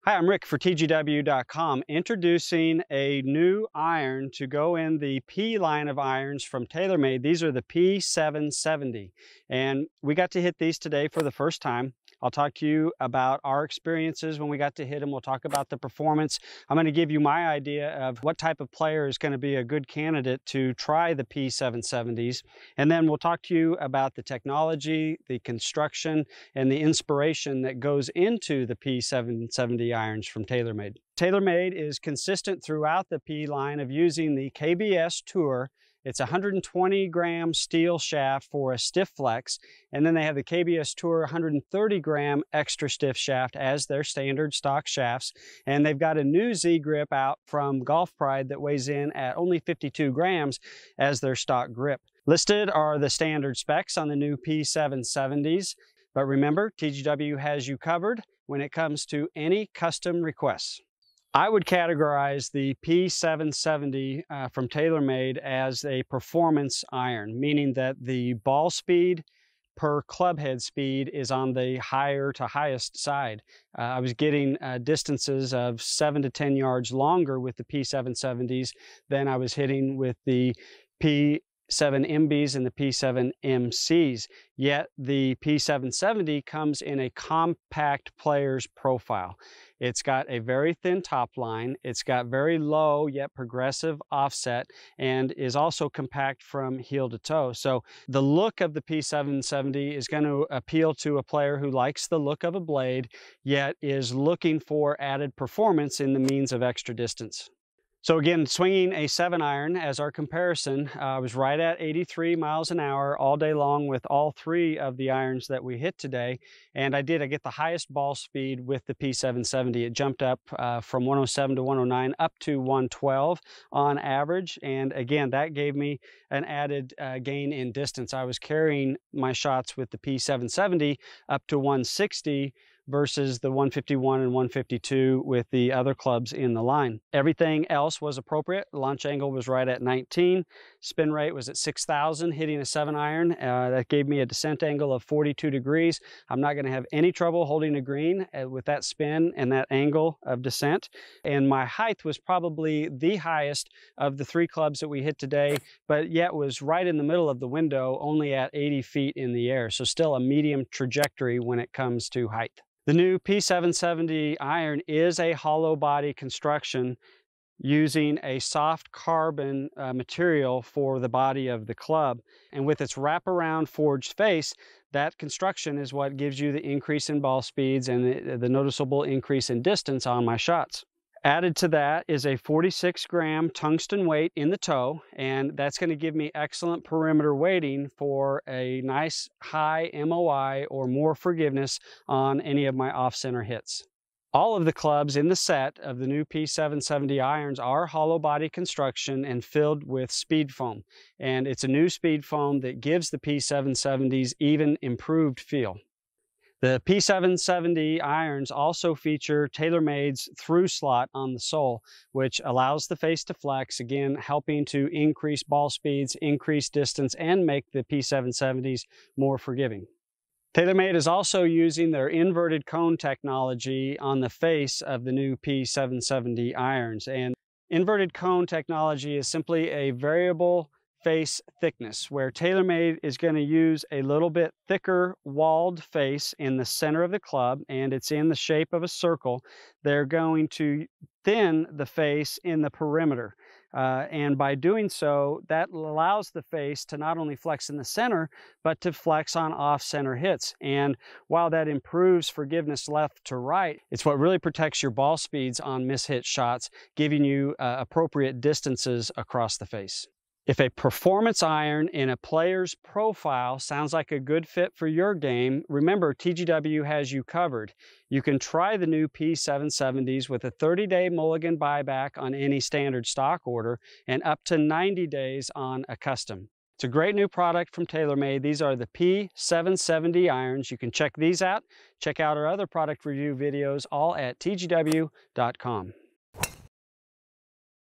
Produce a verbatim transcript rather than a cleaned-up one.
Hi, I'm Rick for T G W dot com, introducing a new iron to go in the P line of irons from Taylormade. These are the P seven seventy, and we got to hit these today for the first time. I'll talk to you about our experiences when we got to hit them. We'll talk about the performance. I'm going to give you my idea of what type of player is going to be a good candidate to try the P seven seventies. And then we'll talk to you about the technology, the construction, and the inspiration that goes into the P seven seventy irons from Taylormade. Taylormade is consistent throughout the P line of using the K B S Tour. It's a one hundred twenty gram steel shaft for a stiff flex, and then they have the K B S Tour one hundred thirty gram extra stiff shaft as their standard stock shafts. And they've got a new Z grip out from Golf Pride that weighs in at only fifty-two grams as their stock grip. Listed are the standard specs on the new P seven seventies, but remember, T G W has you covered when it comes to any custom requests. I would categorize the P seven seventy uh, from Taylormade as a performance iron, meaning that the ball speed per club head speed is on the higher to highest side. Uh, I was getting uh, distances of seven to ten yards longer with the P seven seventies than I was hitting with the P seven M Bs and the P seven M Cs. Yet the P seven seventy comes in a compact player's profile. It's got a very thin top line, it's got very low yet progressive offset, and is also compact from heel to toe. So the look of the P seven seventy is going to appeal to a player who likes the look of a blade, yet is looking for added performance in the means of extra distance. So again, swinging a seven iron as our comparison, uh, I was right at eighty-three miles an hour all day long with all three of the irons that we hit today. And I did, I get the highest ball speed with the P seven seventy. It jumped up uh, from one oh seven to one oh nine up to one twelve on average. And again, that gave me an added uh, gain in distance. I was carrying my shots with the P seven seventy up to one sixty versus the one fifty-one and one fifty-two with the other clubs in the line. Everything else was appropriate. Launch angle was right at nineteen. Spin rate was at six thousand, hitting a seven iron. Uh, that gave me a descent angle of forty-two degrees. I'm not going to have any trouble holding a green uh, with that spin and that angle of descent. And my height was probably the highest of the three clubs that we hit today, but yet was right in the middle of the window, only at eighty feet in the air. So still a medium trajectory when it comes to height. The new P seven seventy iron is a hollow body construction using a soft carbon uh, material for the body of the club. And with its wraparound forged face, that construction is what gives you the increase in ball speeds and the, the noticeable increase in distance on my shots. Added to that is a forty-six gram tungsten weight in the toe, and that's going to give me excellent perimeter weighting for a nice high M O I or more forgiveness on any of my off-center hits. All of the clubs in the set of the new P seven seventy irons are hollow body construction and filled with speed foam, and it's a new speed foam that gives the P seven seventies even improved feel. The P seven seventy irons also feature Taylormade's through slot on the sole, which allows the face to flex, again helping to increase ball speeds, increase distance, and make the P seven seventies more forgiving. Taylormade is also using their inverted cone technology on the face of the new P seven seventy irons. And inverted cone technology is simply a variable face thickness, where Taylormade is going to use a little bit thicker walled face in the center of the club, and it's in the shape of a circle. They're going to thin the face in the perimeter. Uh, and by doing so, that allows the face to not only flex in the center, but to flex on off-center hits. And while that improves forgiveness left to right, it's what really protects your ball speeds on mishit shots, giving you uh, appropriate distances across the face. If a performance iron in a player's profile sounds like a good fit for your game, remember T G W has you covered. You can try the new P seven seventies with a thirty day mulligan buyback on any standard stock order and up to ninety days on a custom. It's a great new product from Taylormade. These are the P seven seventy irons. You can check these out. Check out our other product review videos, all at T G W dot com.